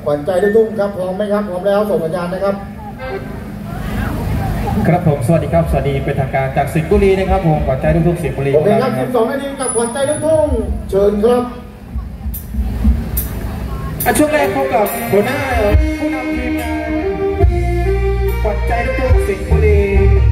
ขวัญใจลูกทุ่งครับพร้อมไหมครับพร้อมแล้วส่งสัญญาณนะครับครับผมสวัสดีครับสวัสดีเป็นทางการจากสิงห์บุรีนะครับผมขวัญใจลูกทุ่งสิงห์บุรีโอเคครับ12 นาทีกับขวัญใจลูกทุ่งเชิญครับช่วงแรกพบกับหัวหน้าผู้นำทีมงานขวัญใจลูกทุ่งสิงห์บุรี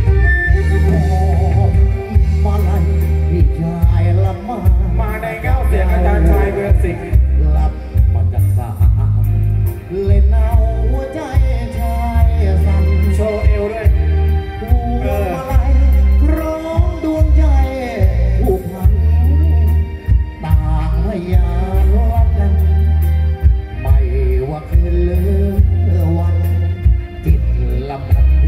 มาลัยพี่ชายละมาในเก้าเสียงอาจารย์ชายเมืองสิงห์รับมาจากสาเล่นเอาหัวใจชายสั่นโชว์เอวด้วยมาลัยร้องดวงใจผู้พันต่างพยานรักกันไม่ว่าคืนหรือวันจิตละบัด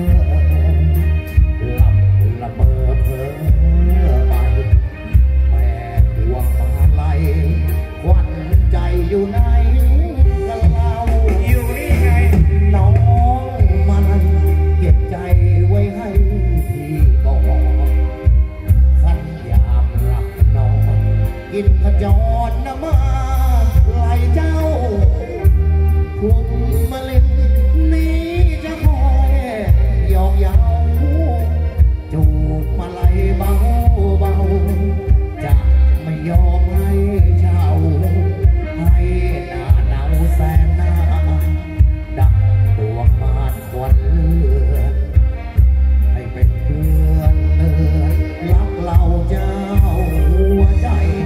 ละเมอเพ้อไปแม่ดวงมาลัยควันใจอยู่ไหนกันเล่าอยู่นี่ไงน้องมาลัยเก็บใจไว้ให้พี่ก่อนขันยามหลับนอนกินขจรน้ำมาไหลเจ้าคุมมาเล่นนี้จะคอยหยอกเย้าจูบมาไหลเบาเบาจะไม่ยอมให้เช่าให้หน้าหนาวแสนหน้าดังดวงมารควันเลือดให้เป็นเพื่อนรักเราเจ้าหัวใจ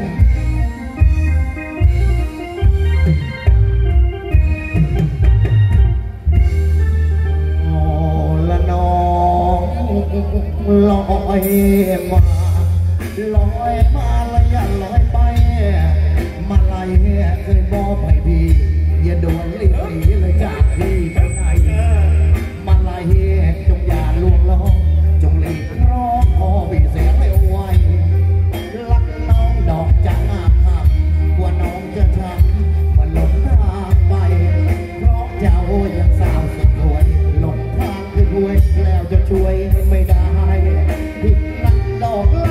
ละน้องลอยมาลอยมาละอย่าลอยไปมาลายเคยบอกให้พี่อย่าโดนรีบหนีเลยจากพี่ไปไหนมาลายจงอย่าลวงล้อจงรีบร้องขอพี่เสียให้ไวรักน้องดอกจังหักกว่าน้องจะทำมันหลงทางไปเพราะเจ้ายังสาวสุดรวยหลงทางคือรวยแล้วจะช่วยไม่ได้ที่รักดอก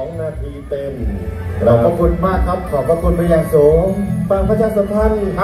2 นาทีเต็มขอบพระคุณมากครับขอบพระคุณเป็นอย่างสูงฟังประชาสัมพันธ์